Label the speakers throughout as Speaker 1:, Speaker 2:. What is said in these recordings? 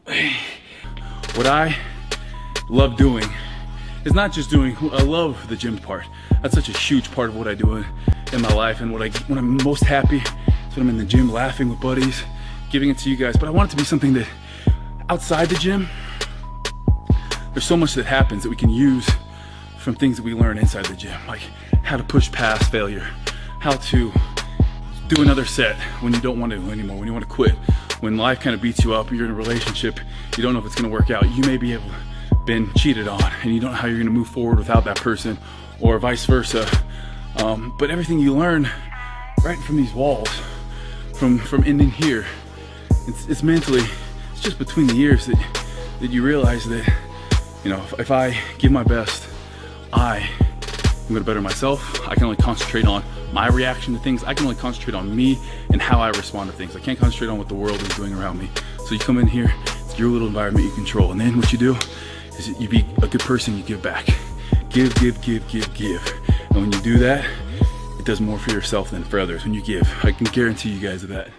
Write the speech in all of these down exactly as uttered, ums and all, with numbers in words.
Speaker 1: What I love doing is not just doing, I love the gym part. That's such a huge part of what I do in my life, and what I, when I'm most happy is when I'm in the gym laughing with buddies, giving it to you guys. But I want it to be something that outside the gym, there's so much that happens that we can use from things that we learn inside the gym, like how to push past failure, how to do another set when you don't want to anymore, when you want to quit, when life kind of beats you up, you're in a relationship, you don't know if it's going to work out, you may be able been cheated on and you don't know how you're going to move forward without that person, or vice versa. Um, but everything you learn right from these walls, from from ending here, it's, it's mentally, it's just between the years that that you realize that, you know, if, if I give my best, I am going to better myself. I can only concentrate on my reaction to things. I can only concentrate on me and how I respond to things. I can't concentrate on what the world is doing around me. So you come in here, it's your little environment you control, and then what you do is you be a good person, you give back. Give, give, give, give, give. And when you do that, it does more for yourself than for others when you give. I can guarantee you guys that.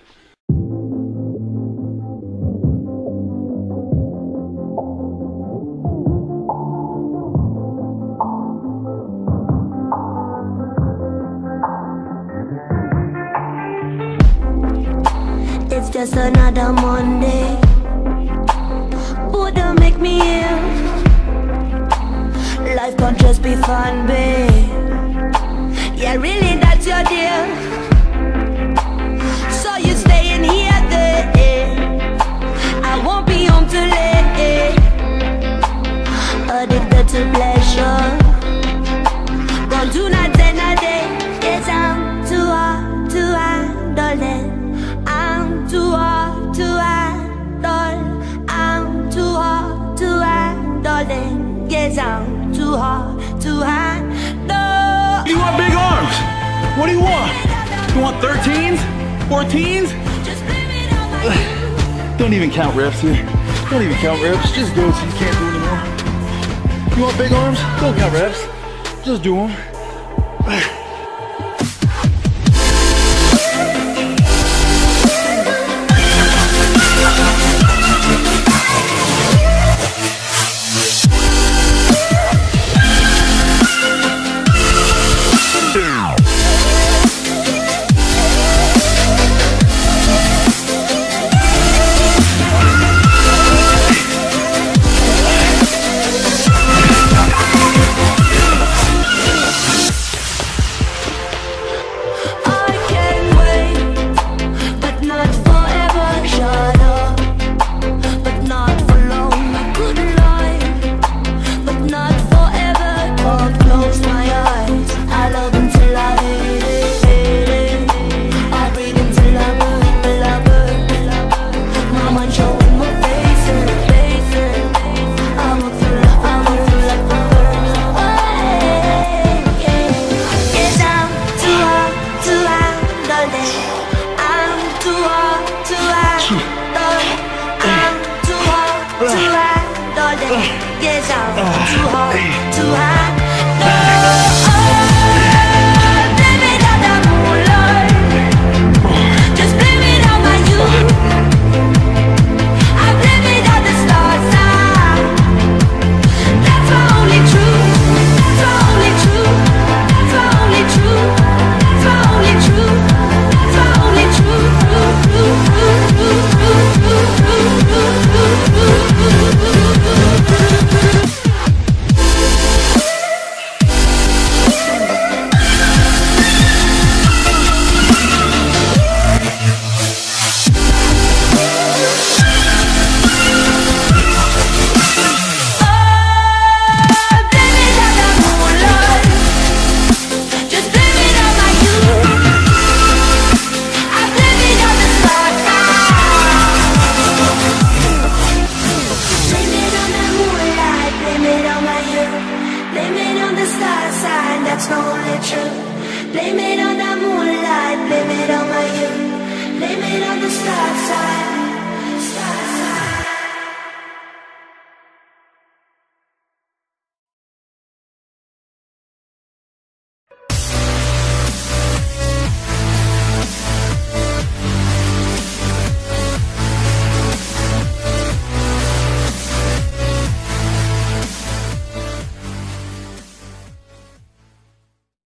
Speaker 2: It's just another Monday. Buddha make me ill. Life can't just be fun, babe. Yeah, really, that's your deal. So you staying here, there. I won't be home too late. Addicted to pleasure. Gone to night and a day. Yes, I'm too hard to handle it. I'm too hard to handle. I'm too hard to handle it. Yes, I'm too hard to handle.
Speaker 1: You want big arms? What do you want? You want thirteens? fourteens? Don't even count reps here. Don't even count reps. Just do it so you can't do anymore. You want big arms? Don't count reps. Just do them.
Speaker 2: Yes, I'm too hard to handle. Blame it on the moonlight. Just blame it on my youth. I blame it on the stars now. That's my only truth. That's my only truth. That's my only truth. That's my only truth. That's my only truth. That's the only truth. Blame it on the moonlight, blame it on my youth. Blame it on the star sign.